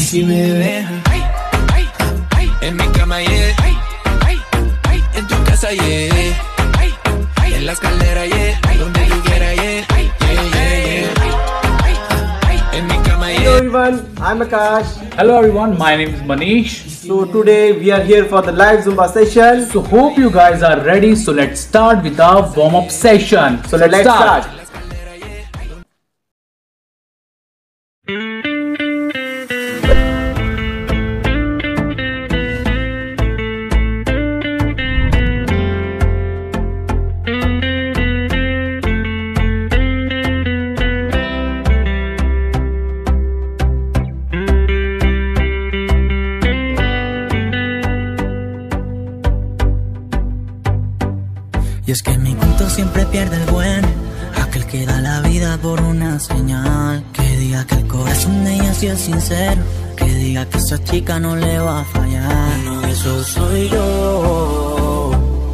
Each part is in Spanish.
si me dejas, en mi cama, yeah, en tu casa, yeah, en la escalera, yeah, donde tú quieras, yeah, en mi cama, yeah. Hello everyone, I'm Akash. Hello everyone, my name is Manish. So today we are here for the live Zumba session. So hope you guys are ready. So let's start with our warm-up session. So let's start. Y es que en mi cuento siempre pierde el buen, aquel que da la vida por una señal. Que diga que el corazón de ella sí es sincero, que diga que esa chica no le va a fallar. Uno de esos soy yo,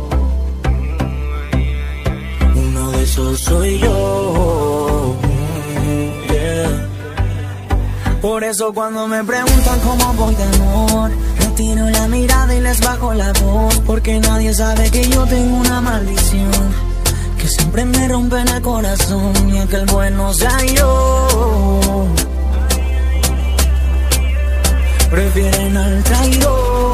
uno de esos soy yo, yeah. Por eso cuando me preguntan cómo voy de amor, retiro la mirada y les bajo la voz, porque nadie sabe que yo tengo una maldición que siempre me rompe en el corazón, y es que el bueno sea yo. Prefieren al traidor.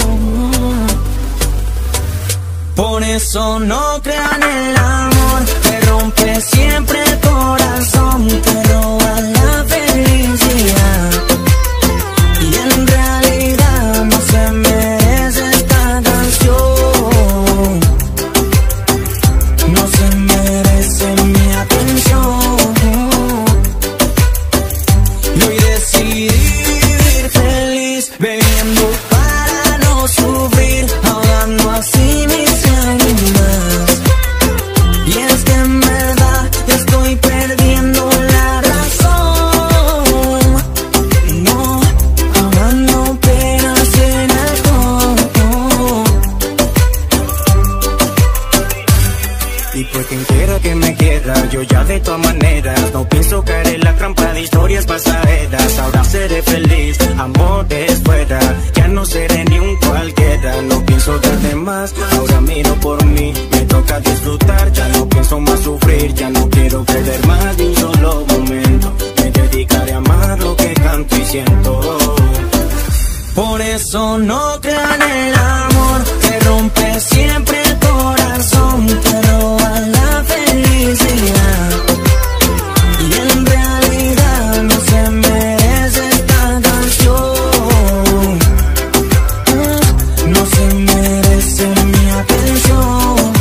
Por eso no crean el amor, te rompe siempre el corazón, te roba la felicidad. Y en realidad no se merece esta canción, no se merece mi atención. Y hoy decidí vivir feliz, bebiendo para no sufrir, ahogando así mis lágrimas. Y es que en verdad estoy perdiendo la razón, no, ahogando penas en alcohol. Y por quien quiera que me quiera, yo ya de todas maneras no pienso caer en la trampa de historias pasajeras. Ahora seré feliz, amores fuera, ya no seré ni un cualquiera. No pienso darte más, ahora miro por mí, me toca disfrutar, ya no pienso más sufrir, ya no quiero perder más de un solo momento. Me dedicaré a amar lo que canto y siento. Por eso no crean el amor, que rompe siempre el corazón, te roba la felicidad. Y en realidad no se merece esta canción, no se merece mi atención.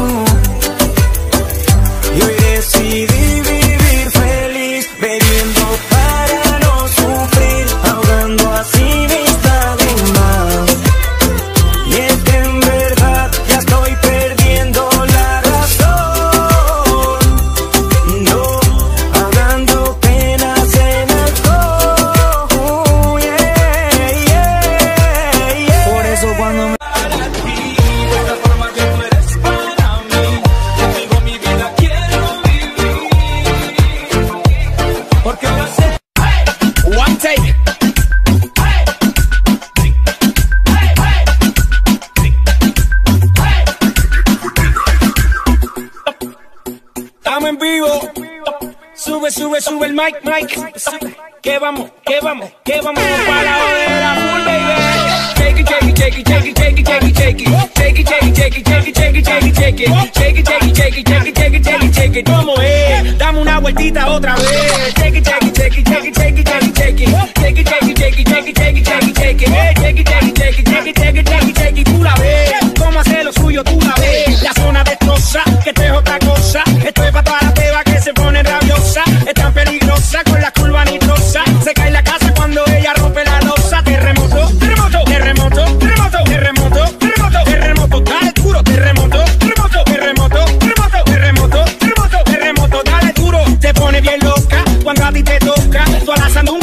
Y hoy decidí vivir feliz, bebiendo para no sufrir, ahogando así mis lágrimas. Y es que en verdad ya estoy perdiendo la razón, no, ahogando penas en alcohol, yeah, yeah, yeah. Por eso cuando me One take. Estamos en vivo. Sube, sube, sube el mic, mic. Que vamos para la hora full, baby. Take it, take it, take it, take it, take it, take it, take it. Take it, take it, take it, take it, take it, take it, take it. Take it, take it, take it, take it, take it, take it, take it. ¿Cómo es? Dame una vueltita otra vez. Take it, take it, take it, take it, take it, take it, take it. Take it, take it, take it, take it, take it, take it, take it. Take it, take it, take it, take it, take it, take it, take it. Tú la ves, cómo hace lo suyo, tú la ves. La zona destroza, que esto es otra cosa. Esto es para toda la teba que se pone rabiosa. Es tan peligrosa con la curva nitrosa. Se cae la casa cuando ella rompe la losa. Terremoto, terremoto, terremoto, terremoto, terremoto, terremoto, terremoto, dale duro, terremoto, terremoto, terremoto, terremoto, terremoto, terremoto, terremoto, dale duro. Te pone bien loca cuando a ti te toca. Tú alazando un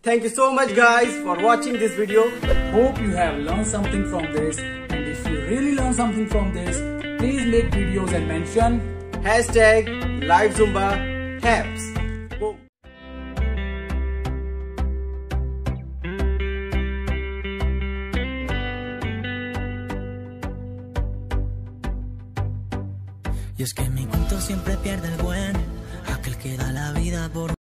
Thank you so much guys for watching this video. Hope you have learned something from this, and if you really learn something from this, please make videos and mention #LiveZumbaHaps. Boom. Y es que mi cuento siempre pierde el buen, aquel que da la vida por